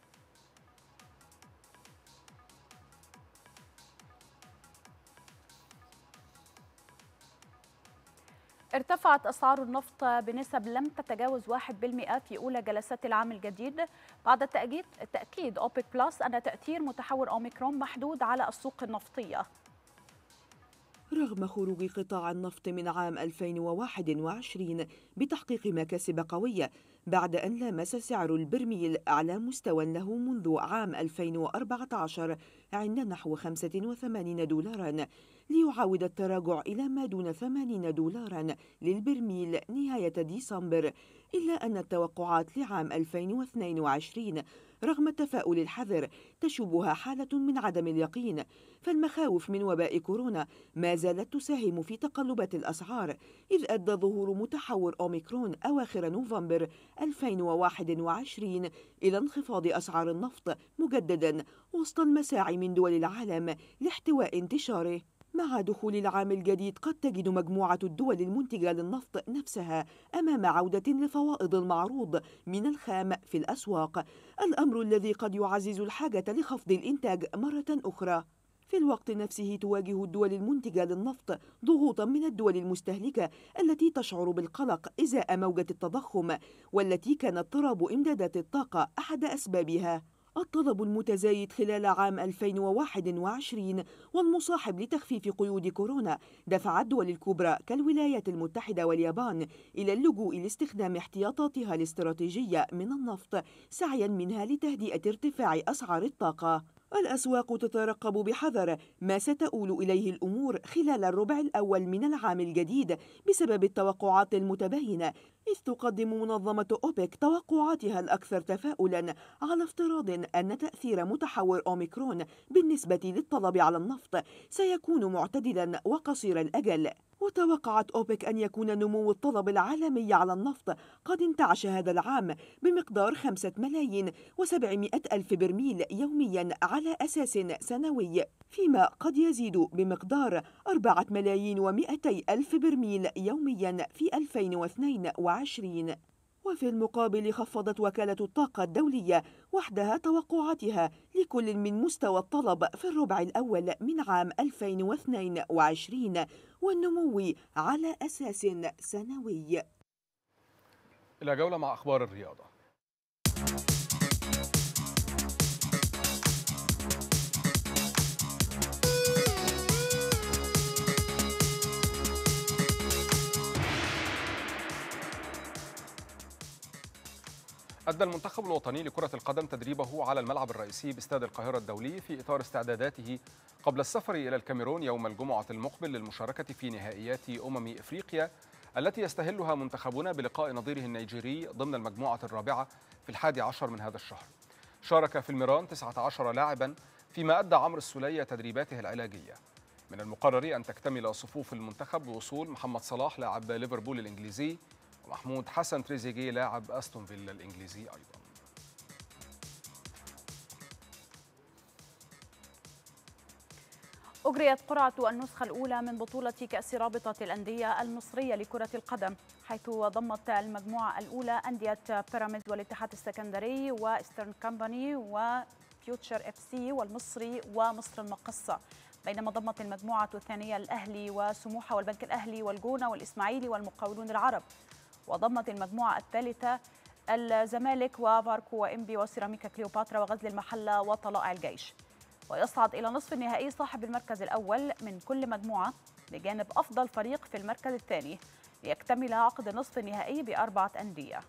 ارتفعت أسعار النفط بنسب لم تتجاوز 1% في أولى جلسات العام الجديد بعد تأكيد أوبك بلس أن تأثير متحور أوميكرون محدود على السوق النفطية. رغم خروج قطاع النفط من عام 2021 بتحقيق مكاسب قوية بعد أن لامس سعر البرميل أعلى مستوى له منذ عام 2014 عند نحو 85 دولارا، ليعاود التراجع إلى ما دون 80 دولارا للبرميل نهاية ديسمبر، إلا أن التوقعات لعام 2022 رغم التفاؤل الحذر تشوبها حالة من عدم اليقين، فالمخاوف من وباء كورونا ما زالت تساهم في تقلبات الأسعار، إذ أدى ظهور متحور أوميكرون أواخر نوفمبر 2021 إلى انخفاض أسعار النفط مجددا وسط المساعي من دول العالم لاحتواء انتشاره. مع دخول العام الجديد قد تجد مجموعة الدول المنتجة للنفط نفسها أمام عودة لفوائض المعروض من الخام في الأسواق، الأمر الذي قد يعزز الحاجة لخفض الإنتاج مرة أخرى. في الوقت نفسه تواجه الدول المنتجة للنفط ضغوطا من الدول المستهلكة التي تشعر بالقلق إزاء موجة التضخم، والتي كان اضطراب إمدادات الطاقة أحد أسبابها. الطلب المتزايد خلال عام 2021 والمصاحب لتخفيف قيود كورونا دفع الدول الكبرى كالولايات المتحدة واليابان إلى اللجوء لاستخدام احتياطاتها الاستراتيجية من النفط سعيا منها لتهدئة ارتفاع أسعار الطاقة. الأسواق تترقب بحذر ما ستؤول إليه الأمور خلال الربع الأول من العام الجديد بسبب التوقعات المتباينة، إذ تقدم منظمة أوبك توقعاتها الأكثر تفاؤلا على افتراض أن تأثير متحور أوميكرون بالنسبة للطلب على النفط سيكون معتدلا وقصير الأجل. وتوقعت أوبك أن يكون نمو الطلب العالمي على النفط قد انتعش هذا العام بمقدار 5,700,000 برميل يوميا على أساس سنوي، فيما قد يزيد بمقدار 4,200,000 برميل يوميا في 2022. وفي المقابل خفضت وكالة الطاقة الدولية وحدها توقعاتها لكل من مستوى الطلب في الربع الأول من عام 2022 والنمو على أساس سنوي. إلى جولة مع أخبار الرياضة. أدى المنتخب الوطني لكرة القدم تدريبه على الملعب الرئيسي باستاد القاهرة الدولي في إطار استعداداته قبل السفر إلى الكاميرون يوم الجمعة المقبل للمشاركة في نهائيات إفريقيا التي يستهلها منتخبنا بلقاء نظيره النيجيري ضمن المجموعة الرابعة في 11 من هذا الشهر. شارك في الميران 19 لاعبا، فيما أدى عمرو السولية تدريباته العلاجية. من المقرر أن تكتمل صفوف المنتخب بوصول محمد صلاح لاعب ليفربول الإنجليزي ومحمود حسن تريزيجيه لاعب أستون فيلا الإنجليزي أيضا. أجريت قرعة النسخة الأولى من بطولة كأس رابطة الأندية المصرية لكرة القدم، حيث ضمت المجموعة الأولى أندية بيراميدز والاتحاد السكندري وإسترن كامباني وفيوتشر اف سي والمصري ومصر المقصة، بينما ضمت المجموعة الثانية الأهلي وسموحة والبنك الأهلي والجونة والإسماعيلي والمقاولون العرب، وضمت المجموعة الثالثة الزمالك وفاركو وإنبي وسيراميكا كليوباترا وغزل المحلة وطلائع الجيش. ويصعد إلى نصف النهائي صاحب المركز الأول من كل مجموعة بجانب أفضل فريق في المركز الثاني، ليكتمل عقد نصف النهائي ب4 أندية.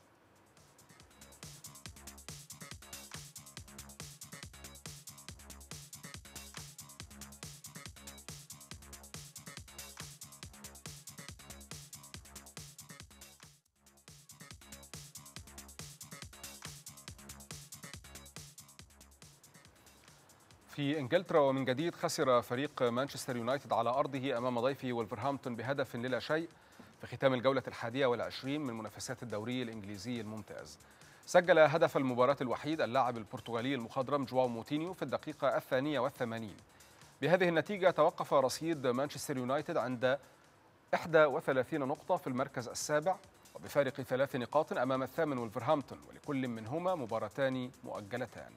في إنجلترا ومن جديد خسر فريق مانشستر يونايتد على أرضه أمام ضيفه ولفرهامبتون بهدف لا شيء في ختام الجولة 21 من منافسات الدوري الإنجليزي الممتاز. سجل هدف المباراة الوحيد اللاعب البرتغالي المخضرم جواو موتينيو في الدقيقة 82. بهذه النتيجة توقف رصيد مانشستر يونايتد عند 31 نقطة في المركز السابع، وبفارق 3 نقاط أمام الثامن ولفرهامبتون، ولكل منهما مباراتان مؤجلتان.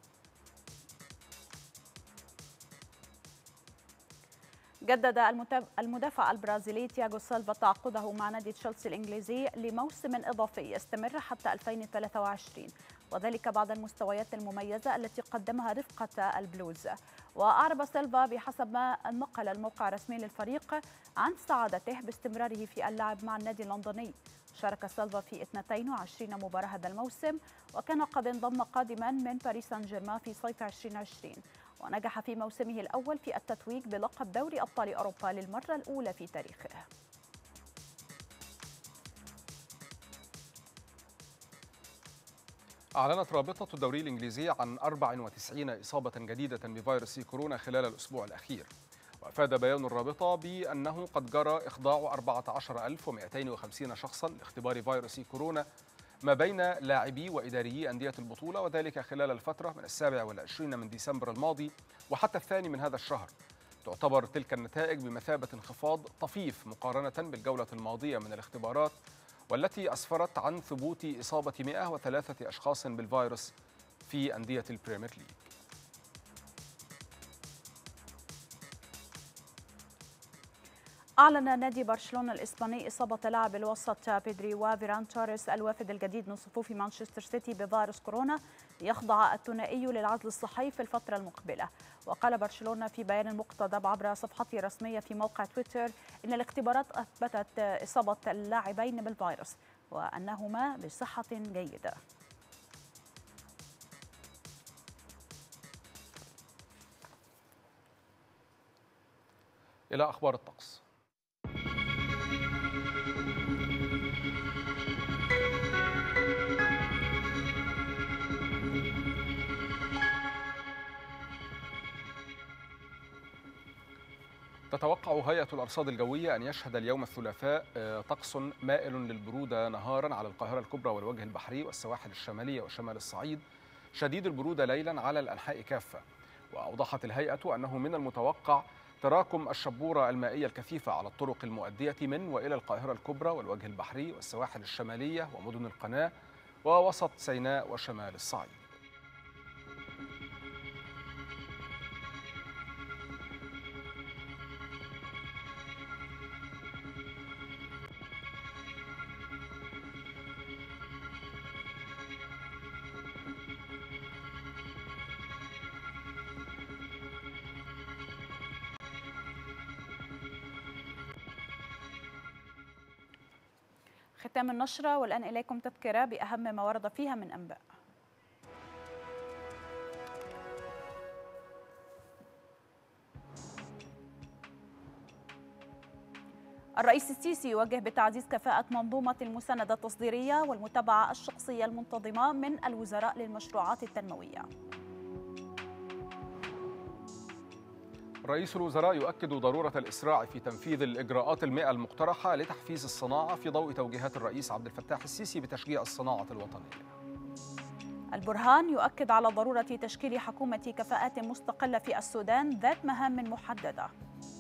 جدد المدافع البرازيلي تياغو سيلفا تعاقده مع نادي تشيلسي الإنجليزي لموسم إضافي يستمر حتى 2023، وذلك بعد المستويات المميزة التي قدمها رفقة البلوز. وأعرب سيلفا بحسب ما نقل الموقع الرسمي للفريق عن سعادته باستمراره في اللعب مع النادي اللندني. شارك سيلفا في 22 مباراة هذا الموسم، وكان قد انضم قادما من باريس سان جيرمان في صيف 2020، ونجح في موسمه الأول في التتويج بلقب دوري أبطال أوروبا للمرة الأولى في تاريخه. أعلنت رابطة الدوري الإنجليزي عن 94 إصابة جديدة بفيروس كورونا خلال الأسبوع الأخير، وأفاد بيان الرابطة بأنه قد جرى إخضاع 14,250 شخصا لاختبار فيروس كورونا ما بين لاعبي وإداريي أندية البطولة، وذلك خلال الفترة من 27 من ديسمبر الماضي وحتى 2 من هذا الشهر. تعتبر تلك النتائج بمثابة انخفاض طفيف مقارنة بالجولة الماضية من الاختبارات، والتي أسفرت عن ثبوت إصابة 103 أشخاص بالفيروس في أندية البريمير ليج. أعلن نادي برشلونة الإسباني إصابة لاعب الوسط بيدري وفيران توريس الوافد الجديد من صفوف مانشستر سيتي بفيروس كورونا. يخضع الثنائي للعزل الصحي في الفترة المقبلة. وقال برشلونة في بيان مقتضب عبر صفحته الرسمية في موقع تويتر إن الاختبارات أثبتت إصابة اللاعبين بالفيروس وأنهما بصحة جيدة. إلى أخبار الطقس. تتوقع هيئة الأرصاد الجوية أن يشهد اليوم الثلاثاء طقس مائل للبرودة نهارا على القاهرة الكبرى والوجه البحري والسواحل الشمالية وشمال الصعيد، شديد البرودة ليلا على الأنحاء كافة. وأوضحت الهيئة أنه من المتوقع تراكم الشبورة المائية الكثيفة على الطرق المؤدية من وإلى القاهرة الكبرى والوجه البحري والسواحل الشمالية ومدن القناة ووسط سيناء وشمال الصعيد. ختام النشرة، والآن إليكم تذكرة بأهم ما ورد فيها من أنباء. الرئيس السيسي يوجه بتعزيز كفاءة منظومة المساندة التصديرية والمتابعة الشخصية المنتظمة من الوزراء للمشروعات التنموية. رئيس الوزراء يؤكد ضرورة الإسراع في تنفيذ الإجراءات المئة المقترحة لتحفيز الصناعة في ضوء توجيهات الرئيس عبد الفتاح السيسي بتشجيع الصناعة الوطنية. البرهان يؤكد على ضرورة تشكيل حكومة كفاءات مستقلة في السودان ذات مهام محددة.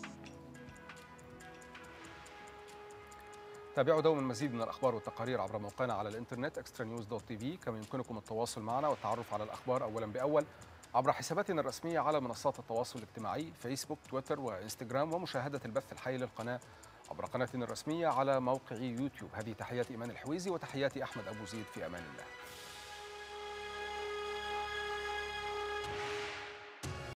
تابعوا دوما المزيد من الأخبار والتقارير عبر موقعنا على الإنترنت extranews.tv. كما يمكنكم التواصل معنا والتعرف على الأخبار أولا بأول عبر حساباتنا الرسمية على منصات التواصل الاجتماعي فيسبوك، تويتر وإنستغرام، ومشاهدة البث الحي للقناة عبر قناتنا الرسمية على موقع يوتيوب. هذه تحيات إيمان الحويزي وتحياتي أحمد أبو زيد، في أمان الله.